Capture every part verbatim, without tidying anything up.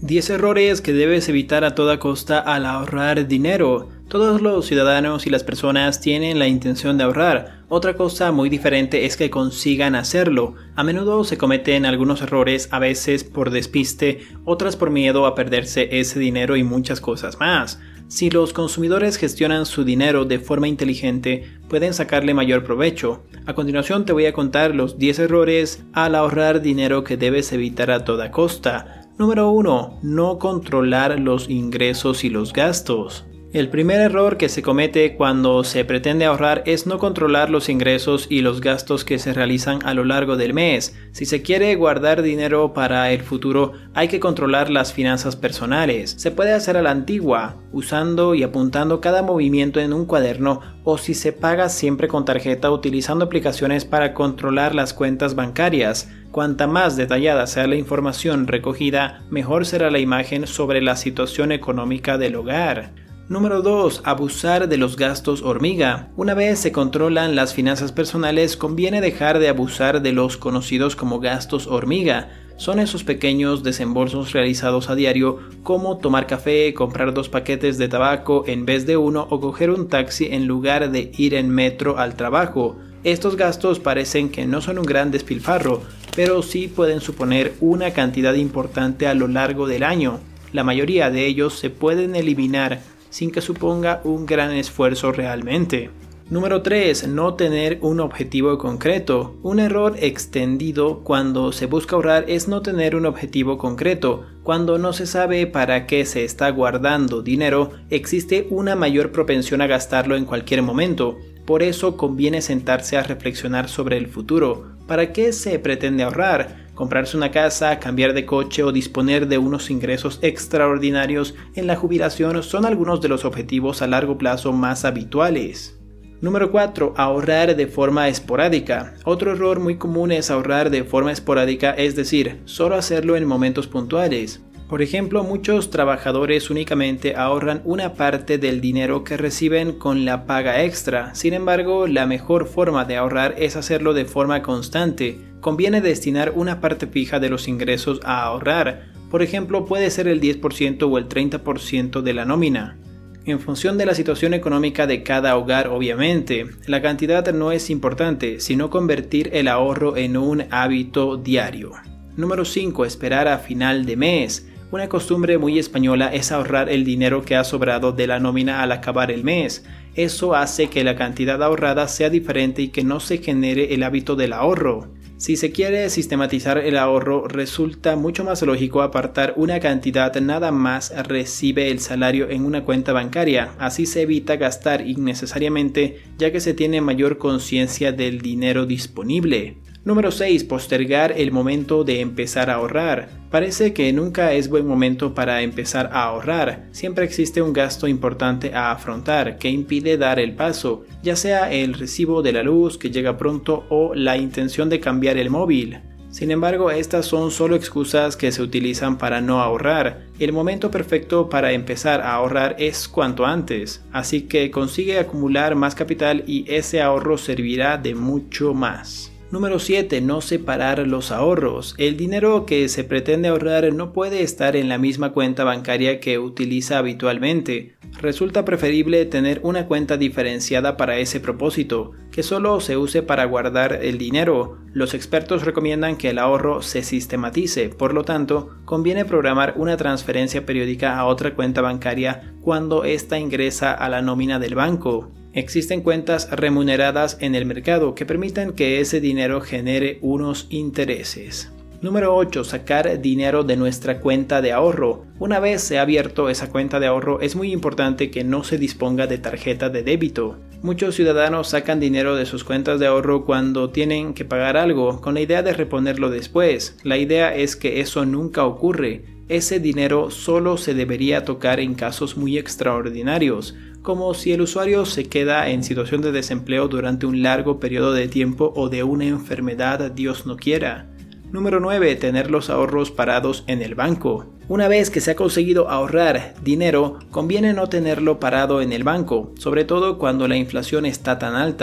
diez errores que debes evitar a toda costa al ahorrar dinero. Todos los ciudadanos y las personas tienen la intención de ahorrar. Otra cosa muy diferente es que consigan hacerlo. A menudo se cometen algunos errores, a veces por despiste, otras por miedo a perderse ese dinero y muchas cosas más. Si los consumidores gestionan su dinero de forma inteligente, pueden sacarle mayor provecho. A continuación te voy a contar los diez errores al ahorrar dinero que debes evitar a toda costa. Número uno. No controlar los ingresos y los gastos. El primer error que se comete cuando se pretende ahorrar es no controlar los ingresos y los gastos que se realizan a lo largo del mes. Si se quiere guardar dinero para el futuro, hay que controlar las finanzas personales. Se puede hacer a la antigua, usando y apuntando cada movimiento en un cuaderno, o si se paga siempre con tarjeta utilizando aplicaciones para controlar las cuentas bancarias. Cuanta más detallada sea la información recogida, mejor será la imagen sobre la situación económica del hogar. Número dos. Abusar de los gastos hormiga. Una vez se controlan las finanzas personales, conviene dejar de abusar de los conocidos como gastos hormiga. Son esos pequeños desembolsos realizados a diario, como tomar café, comprar dos paquetes de tabaco en vez de uno o coger un taxi en lugar de ir en metro al trabajo. Estos gastos parecen que no son un gran despilfarro, pero sí pueden suponer una cantidad importante a lo largo del año. La mayoría de ellos se pueden eliminar sin que suponga un gran esfuerzo realmente. Número tres. No tener un objetivo concreto. Un error extendido cuando se busca ahorrar es no tener un objetivo concreto. Cuando no se sabe para qué se está guardando dinero, existe una mayor propensión a gastarlo en cualquier momento. Por eso conviene sentarse a reflexionar sobre el futuro. ¿Para qué se pretende ahorrar? ¿Comprarse una casa, cambiar de coche o disponer de unos ingresos extraordinarios en la jubilación son algunos de los objetivos a largo plazo más habituales? Número cuatro. Ahorrar de forma esporádica. Otro error muy común es ahorrar de forma esporádica, es decir, solo hacerlo en momentos puntuales. Por ejemplo, muchos trabajadores únicamente ahorran una parte del dinero que reciben con la paga extra. Sin embargo, la mejor forma de ahorrar es hacerlo de forma constante. Conviene destinar una parte fija de los ingresos a ahorrar. Por ejemplo, puede ser el diez por ciento o el treinta por ciento de la nómina. En función de la situación económica de cada hogar, obviamente. La cantidad no es importante, sino convertir el ahorro en un hábito diario. Número cinco. Esperar a final de mes. Una costumbre muy española es ahorrar el dinero que ha sobrado de la nómina al acabar el mes. Eso hace que la cantidad ahorrada sea diferente y que no se genere el hábito del ahorro. Si se quiere sistematizar el ahorro, resulta mucho más lógico apartar una cantidad nada más recibe el salario en una cuenta bancaria. Así se evita gastar innecesariamente, ya que se tiene mayor conciencia del dinero disponible. Número seis. Postergar el momento de empezar a ahorrar. Parece que nunca es buen momento para empezar a ahorrar. Siempre existe un gasto importante a afrontar que impide dar el paso, ya sea el recibo de la luz que llega pronto o la intención de cambiar el móvil. Sin embargo, estas son solo excusas que se utilizan para no ahorrar. El momento perfecto para empezar a ahorrar es cuanto antes, así que consigue acumular más capital y ese ahorro servirá de mucho más. Número siete. No separar los ahorros. El dinero que se pretende ahorrar no puede estar en la misma cuenta bancaria que utiliza habitualmente. Resulta preferible tener una cuenta diferenciada para ese propósito, que solo se use para guardar el dinero. Los expertos recomiendan que el ahorro se sistematice, por lo tanto, conviene programar una transferencia periódica a otra cuenta bancaria cuando ésta ingresa a la nómina del banco. Existen cuentas remuneradas en el mercado que permiten que ese dinero genere unos intereses. Número ocho. Sacar dinero de nuestra cuenta de ahorro. Una vez se ha abierto esa cuenta de ahorro, es muy importante que no se disponga de tarjeta de débito. Muchos ciudadanos sacan dinero de sus cuentas de ahorro cuando tienen que pagar algo, con la idea de reponerlo después. La idea es que eso nunca ocurre. Ese dinero solo se debería tocar en casos muy extraordinarios, como si el usuario se queda en situación de desempleo durante un largo periodo de tiempo o de una enfermedad, Dios no quiera. Número nueve. Tener los ahorros parados en el banco. Una vez que se ha conseguido ahorrar dinero, conviene no tenerlo parado en el banco, sobre todo cuando la inflación está tan alta.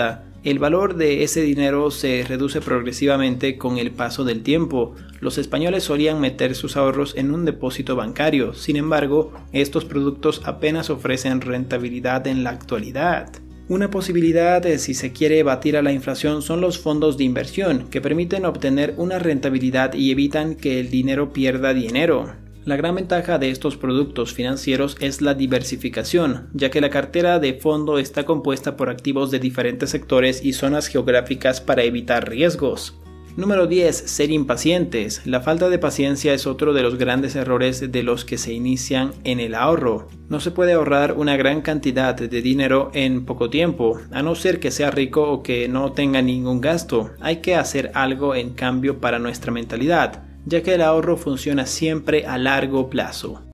El valor de ese dinero se reduce progresivamente con el paso del tiempo. Los españoles solían meter sus ahorros en un depósito bancario, sin embargo, estos productos apenas ofrecen rentabilidad en la actualidad. Una posibilidad, si se quiere batir a la inflación, son los fondos de inversión, que permiten obtener una rentabilidad y evitan que el dinero pierda dinero. La gran ventaja de estos productos financieros es la diversificación, ya que la cartera de fondo está compuesta por activos de diferentes sectores y zonas geográficas para evitar riesgos. Número diez. Ser impacientes. La falta de paciencia es otro de los grandes errores de los que se inician en el ahorro. No se puede ahorrar una gran cantidad de dinero en poco tiempo, a no ser que sea rico o que no tenga ningún gasto. Hay que hacer algo en cambio para nuestra mentalidad, ya que el ahorro funciona siempre a largo plazo.